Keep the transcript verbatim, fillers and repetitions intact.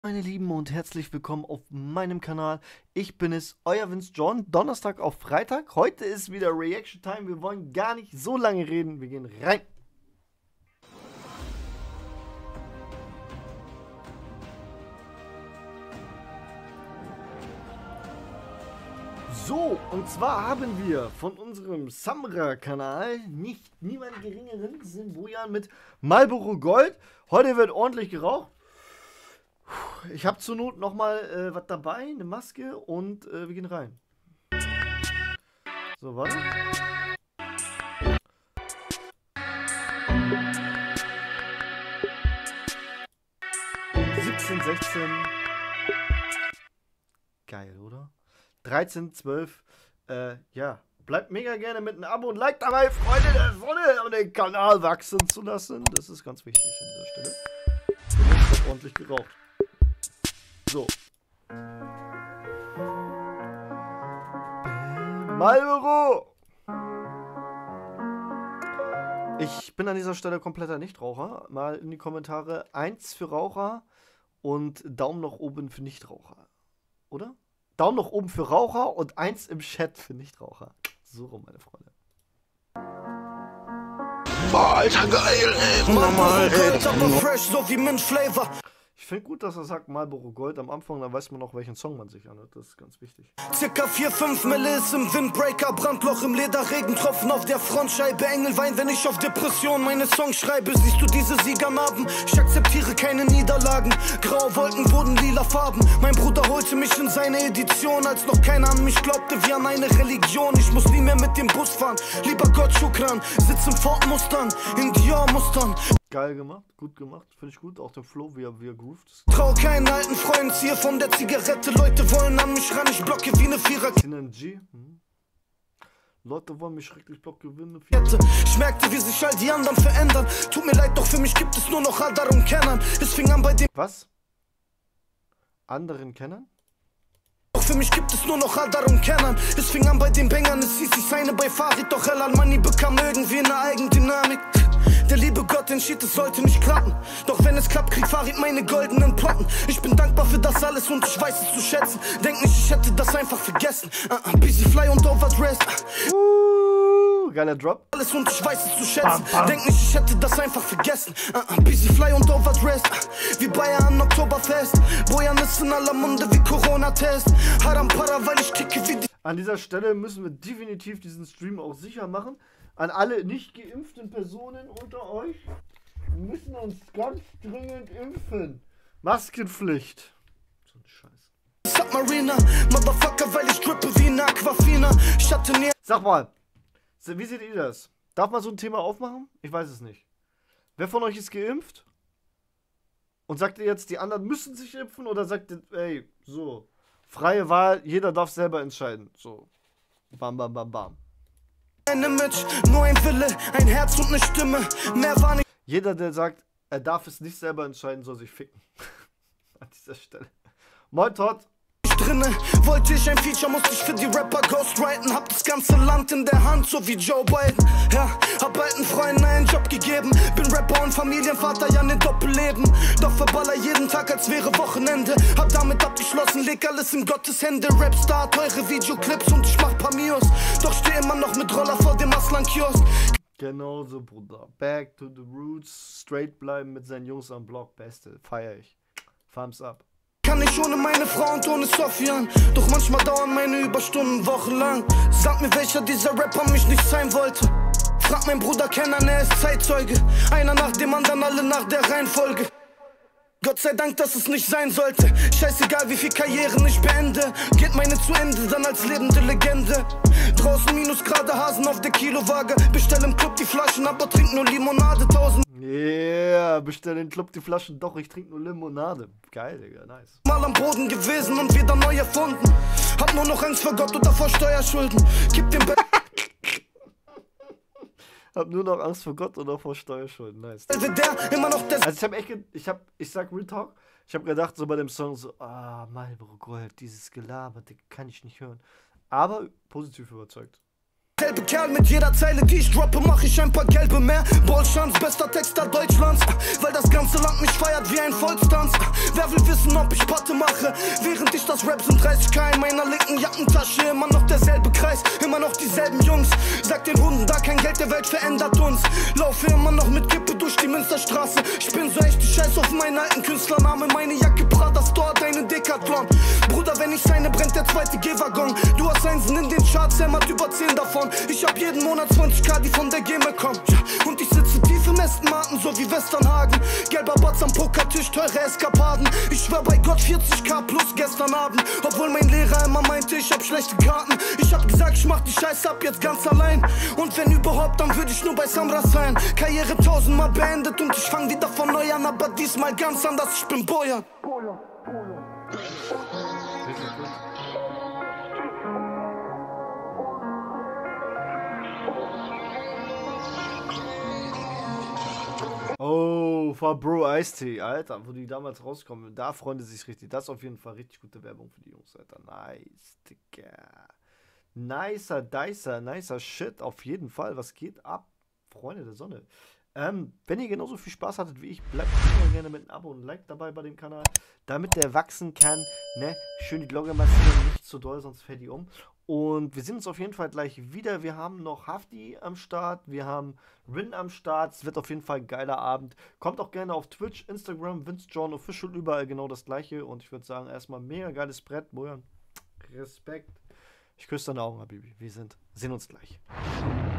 Meine Lieben und herzlich willkommen auf meinem Kanal. Ich bin es, euer Vince John. Donnerstag auf Freitag. Heute ist wieder Reaction Time. Wir wollen gar nicht so lange reden. Wir gehen rein. So, und zwar haben wir von unserem Samra-Kanal nicht niemand geringeren, das sind Bojan mit Marlboro Gold. Heute wird ordentlich geraucht. Ich habe zur Not nochmal äh, was dabei, eine Maske und äh, wir gehen rein. So, warte. siebzehn, sechzehn. Geil, oder? dreizehn, zwölf. Äh, ja. Bleibt mega gerne mit einem Abo und Like dabei, Freunde der Sonne, um den Kanal wachsen zu lassen. Das ist ganz wichtig an dieser Stelle. Hier wird ordentlich geraucht. So. Marlboro! Ich bin an dieser Stelle kompletter Nichtraucher. Mal in die Kommentare eins für Raucher und Daumen nach oben für Nichtraucher. Oder? Daumen nach oben für Raucher und eins im Chat für Nichtraucher. So rum, meine Freunde. Boah, Alter, geil, ey. Normal, ey. Aber fresh, so wie Mint Flavor. Ich finde gut, dass er sagt Marlboro Gold am Anfang, dann weiß man auch, welchen Song man sich anhört. Das ist ganz wichtig. Circa vier, fünf Mille ist im Windbreaker, Brandloch im Leder, Regentropfen auf der Frontscheibe, Engelwein, wenn ich auf Depression meine Songs schreibe. Siehst du diese Siegernarben? Ich akzeptiere keine Niederlagen. Graue Wolken wurden lila Farben. Mein Bruder holte mich in seine Edition, als noch keiner an mich glaubte wie an eine Religion. Ich muss nie mehr mit dem Bus fahren. Lieber Gott Schukran, sitz im Ford Mustern, in Dior-Mustern. Geil gemacht, gut gemacht, finde ich gut. Auch der Flow, wie er, wie er groovt. Trau keinen alten Freund, ziehe von der Zigarette. Leute wollen an mich ran, ich blocke wie eine Vierer. G. Hm. Leute wollen mich schrecklich blocken wie eine Vierer. Ich merkte, wie sich all die anderen verändern. Tut mir leid, doch für mich gibt es nur noch Adar und Kennern. Es fing an bei dem... Was? Anderen Kennern? Doch für mich gibt es nur noch Adar und Kennern. Es fing an bei den Bängern, es hieß, ich seine bei Farid. Doch El Almani bekam irgendwie eine Eigendynamik. Der liebe Gott entschied, es sollte nicht klappen. Doch wenn es klappt, kriegt Farid meine goldenen Platten. Ich bin dankbar für das alles und ich weiß es zu schätzen. Denk nicht, ich hätte das einfach vergessen. uh, uh, Busy Fly und Overdressed. Uh, geiler Drop. Alles und ich weiß es zu schätzen. Bam, bam. Denk nicht, ich hätte das einfach vergessen. uh, uh, Busy Fly und Overdressed. uh, Wie Bayern Oktoberfest. Bojan ist in aller Munde wie Corona-Test. Haram Para, weil ich kicke wie die... An dieser Stelle müssen wir definitiv diesen Stream auch sicher machen. An alle nicht geimpften Personen unter euch, wir müssen uns ganz dringend impfen. Maskenpflicht. So ein Scheiß. Submariner, Motherfucker, weil ich drippe wie eine Aquafina. Ich hatte nie... Sag mal, wie seht ihr das? Darf man so ein Thema aufmachen? Ich weiß es nicht. Wer von euch ist geimpft? Und sagt ihr jetzt, die anderen müssen sich impfen? Oder sagt ihr, ey, so, freie Wahl, jeder darf selber entscheiden. So, bam, bam, bam, bam. Ein Image, nur ein Wille, ein Herz und eine Stimme. Mehr war nicht. Jeder, der sagt, er darf es nicht selber entscheiden, soll sich ficken. An dieser Stelle. Moin Todd. Drinne. Wollte ich ein Feature, musste ich für die Rapper ghostwriten. Hab das ganze Land in der Hand, so wie Joe Biden. Ja, hab alten Freunden einen Job gegeben. Bin Rapper und Familienvater, ja ne Doppelleben. Doch verballer jeden Tag, als wäre Wochenende. Hab damit abgeschlossen, leg alles in Gottes Hände. Rapstar, teure Videoclips und ich mach Pamios. Doch steh immer noch mit Roller vor dem Aslan-Kiosk. Genau so, Bruder. Back to the roots. Straight bleiben mit seinen Jungs am Block. Beste. Feier ich. Thumbs up. Kann ich ohne meine Frau und ohne Sofian. Doch manchmal dauern meine Überstunden wochenlang. Sag mir, welcher dieser Rapper mich nicht sein wollte. Frag mein Bruder Kenan, er ist Zeitzeuge. Einer nach dem anderen, alle nach der Reihenfolge. Gott sei Dank, dass es nicht sein sollte. Scheißegal, wie viel Karrieren ich beende. Geht meine zu Ende, dann als lebende Legende. Draußen Minusgrade, Hasen auf der Kilowaage. Bestell im Club die Flaschen, aber trink nur Limonade. Tausend Yeah, bestell den Club die Flaschen. Doch, ich trinke nur Limonade. Geil, Digga, nice. Mal am Boden gewesen und wieder neu erfunden. Hab nur noch Angst vor Gott oder vor Steuerschulden. Gib dem Be Hab nur noch Angst vor Gott oder vor Steuerschulden. Nice. der immer noch der Also ich hab echt, ge ich hab, ich sag Real Talk, ich hab gedacht so bei dem Song so, ah, Marlboro Gold, dieses Gelaber, das kann ich nicht hören. Aber positiv überzeugt. Selbe Kerl mit jeder Zeile, die ich droppe, mach ich ein paar gelbe mehr. Ballchance, bester Texter Deutschlands, weil das ganze Land mich feiert wie ein Volkstanz. Wer will wissen, ob ich Patte mache, während ich das Rap sind dreißig K in meiner linken Jackentasche. Immer noch derselbe Kreis, immer noch dieselben Jungs. Sag den Hunden, da kein Geld der Welt verändert uns. Laufe immer noch mit Kippe durch die Münsterstraße. Ich bin so echt, ich scheiß auf meinen alten Künstlername. Meine Jacke Prada Store, deine Decathlon. Bruder, wenn ich seine, brennt der zweite G-Waggon. Du hast Einsen in den Charts, er hat über zehn davon. Ich hab jeden Monat zwanzig K, die von der GEMA kommen. Ja, und ich sitze tief im Aston Martin, so wie Westernhagen. Gelber Batz am Pokertisch, teure Eskapaden. Ich schwör bei Gott vierzig K plus gestern Abend. Obwohl mein Lehrer immer meinte, ich hab schlechte Karten. Ich hab gesagt, ich mach die Scheiße ab jetzt ganz allein. Und wenn überhaupt, dann würde ich nur bei Samra sein. Karriere tausendmal beendet und ich fang wieder von neu an. Aber diesmal ganz anders, ich bin Bojan. Oh, von Bro Ice-T, Alter, wo die damals rauskommen. Da freuen die sich richtig. Das ist auf jeden Fall richtig gute Werbung für die Jungs, Alter. Nice, Digga. Nicer, dicer, nicer Shit. Auf jeden Fall. Was geht ab, Freunde der Sonne? Ähm, wenn ihr genauso viel Spaß hattet wie ich, bleibt gerne mit einem Abo und Like dabei bei dem Kanal, damit der wachsen kann. Ne? Schön die Glocke massieren, nicht zu doll, sonst fällt die um. Und wir sehen uns auf jeden Fall gleich wieder. Wir haben noch Hafti am Start, wir haben Rin am Start. Es wird auf jeden Fall ein geiler Abend. Kommt auch gerne auf Twitch, Instagram, Vince John Official, überall genau das gleiche. Und ich würde sagen, erstmal mega geiles Brett. Bojan, Respekt. Ich küsse deine Augen, Habibi. Wir sind, sehen uns gleich.